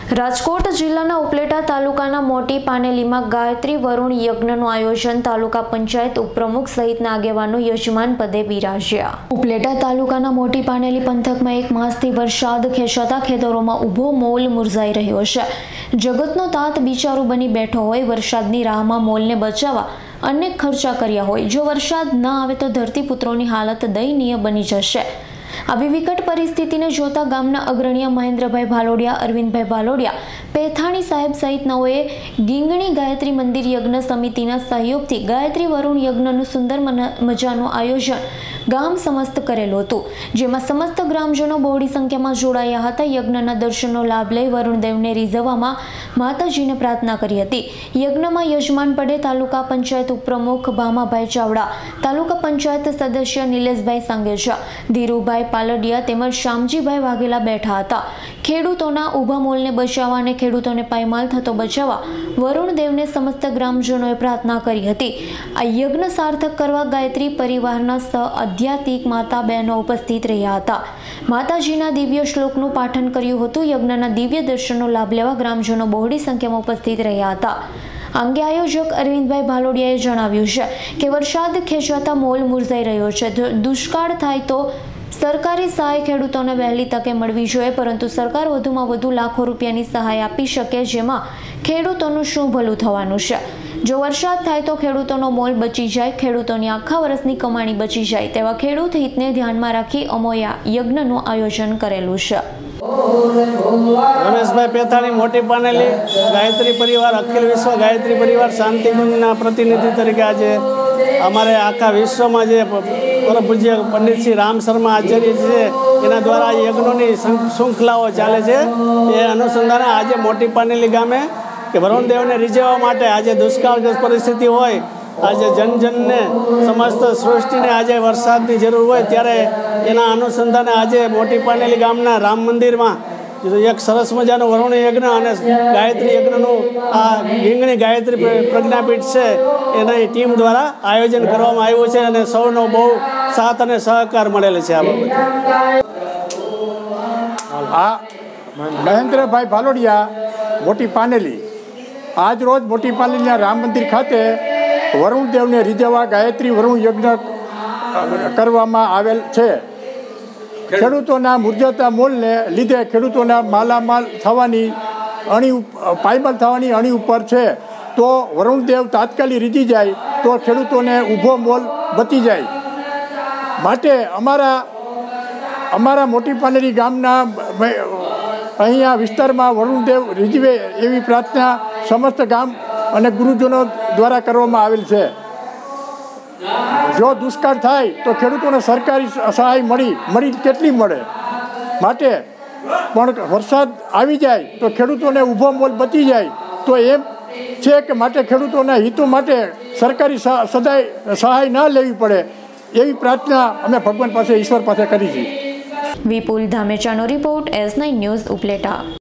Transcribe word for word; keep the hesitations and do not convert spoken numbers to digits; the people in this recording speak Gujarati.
રાજકોટ જિલ્લાના ઉપલેટા તાલુકાના મોટી પાનેલીમાં ગાયત્રી વરુણ યજ્ઞનું આયોજન તાલુકા પંચાયત ઉપપ્રમુખ સહિતના આગેવાનો યજમાન પદે બિરાજ્યા। ઉપલેટા તાલુકાના મોટી પાનેલી પંથકમાં એક માસથી વરસાદ ખેંચાતા ખેતરોમાં ઊભો મોલ મુરઝાઈ રહ્યો છે। જગતનો તાત બિચારું બની બેઠો હોય, વરસાદની રાહમાં મોલને બચાવવા અનેક ખર્ચા કર્યા હોય। જો વરસાદ ન આવે તો ધરતીપુત્રોની હાલત દયનીય બની જશે। આવી વિકટ પરિસ્થિતિને જોતા ગામના અગ્રણીય મહેન્દ્રભાઈ ભાલોડિયા, અરવિંદભાઈ ભાલોડિયા, પેથાણી સાહેબ સહિતનાઓએ ગીંગણી ગાયત્રી મંદિર યજ્ઞ સમિતિના સહયોગથી ગાયત્રી વરુણ યજ્ઞનું સુંદર મજાનું આયોજન ગામ સમસ્ત કરેલું હતું, જેમાં સમસ્ત ગ્રામજનો બહોળી સંખ્યામાં જોડાયા હતા। યજ્ઞના દર્શનનો લાભ લઈ વરુણદેવને રીઝવવામાં માતાજીને પ્રાર્થના કરી હતી। યજ્ઞમાં યજમાન પદે તાલુકા પંચાયત ઉપપ્રમુખ ભામાભાઈ ચાવડા, તાલુકા પંચાયત સદસ્ય નિલેશભાઈ સાંગેજા, ધીરુભાઈ પાલડિયા તેમજ શામજીભાઈ વાઘેલા બેઠા હતા। ખેડૂતોના ઊભા મોલને બચાવવા અને ખેડૂતોને પાયમાલ થતો બચાવવા વરુણદેવને સમસ્ત ગ્રામજનોએ પ્રાર્થના કરી હતી। આ યજ્ઞ સાર્થક કરવા ગાયત્રી પરિવારના સહ આધ્યાત્મિક માતા બહેનો ઉપસ્થિત રહ્યા હતા। માતાજીના દિવ્ય શ્લોકનું પાઠન કર્યું હતું। યજ્ઞના દિવ્ય દર્શનનો લાભ લેવા ગ્રામજનો બહોળી સંખ્યામાં ઉપસ્થિત રહ્યા હતા। અંગે આયોજક અરવિંદભાઈ ભાલોડિયાએ જણાવ્યું છે કે વરસાદ ખેંચાતા મોલ મુરઝાઈ રહ્યો છે। દુષ્કાળ થાય તો સરકારી સહાય ખેડૂતોને વહેલી તકે મળવી જોઈએ, પરંતુ સરકાર વધુમાં વધુ લાખો રૂપિયાની સહાય આપી શકે, જેમાં ખેડૂતોનું શું ભલું થવાનું છે। જો વરસાદ થાય તો ખેડૂતોનો મોલ બચી જાય, ખેડૂતોની આખા વર્ષની કમાણી બચી જાય તેવા ખેડૂત હિતને ધ્યાનમાં રાખી અમોએ યજ્ઞનું આયોજન કરેલું છે। રમેશભાઈ પેથાણી, મોટી પાનેલી, ગાયત્રી પરિવાર, અખિલ વિશ્વ ગાયત્રી પરિવાર શાંતિકુંજના પ્રતિનિધિ તરીકે આજે અમારે આખા વિશ્વમાં જે પરમ પૂજ્ય પંડિત શ્રી રામ શર્મા આચાર્ય છે એના દ્વારા યજ્ઞોની શૃંખલાઓ ચાલે છે, એ અનુસંધાને આજે મોટી પાનેલી ગામે કે વરુણદેવને રીઝવવા માટે આજે દુષ્કાળગ્રસ્ત પરિસ્થિતિ હોય, આજે જનજનને સમસ્ત સૃષ્ટિને આજે વરસાદની જરૂર હોય, ત્યારે એના અનુસંધાને આજે મોટી પાનેલી ગામના રામ મંદિરમાં એક સરસ મજાનું વરુણ યજ્ઞ અને ગાયત્રી યજ્ઞનું આ ગીંગણી ગાયત્રી પ્રજ્ઞાપીઠ છે એની ટીમ દ્વારા આયોજન કરવામાં આવ્યું છે અને સૌનો બહુ સાથ અને સહકાર મળેલો છે। આ બાબતે આ મહેન્દ્રભાઈ ભાલોડિયા, મોટી પાનેલી, આજ રોજ મોટી પાનેલીના રામ મંદિર ખાતે વરુણદેવને રીઝવવા ગાયત્રી વરુણ યજ્ઞ કરવામાં આવેલ છે। ખેડૂતોના મુરઝાતા મોલને લીધે ખેડૂતોના માલામાલ થવાની અણી પાયમાલ થવાની અણી ઉપર છે, તો વરુણદેવ તાત્કાલિક રીઝી જાય તો ખેડૂતોને ઊભો મોલ બચી જાય। માટે અમારા અમારા મોટી પાનેલી ગામના અહીંયા વિસ્તારમાં વરુણદેવ રીઝવે એવી પ્રાર્થના સમસ્ત ગામ અને ગુરુજનો દ્વારા કરવામાં આવેલ છે। જો દુષ્કાળ થાય તો ખેડૂતોને સરકારી સહાય મળી મળી કેટલી મળે, માટે પણ વરસાદ આવી જાય તો ખેડૂતોને ઊભો મોલ બચી જાય, તો એમ છે કે માટે ખેડૂતોના હિતો માટે સરકારી સદાય સહાય ન લેવી પડે એવી પ્રાર્થના અમે ભગવાન પાસે, ઈશ્વર પાસે કરી છે। વિપુલ ધામેચાનો report, S nine news, Upleta.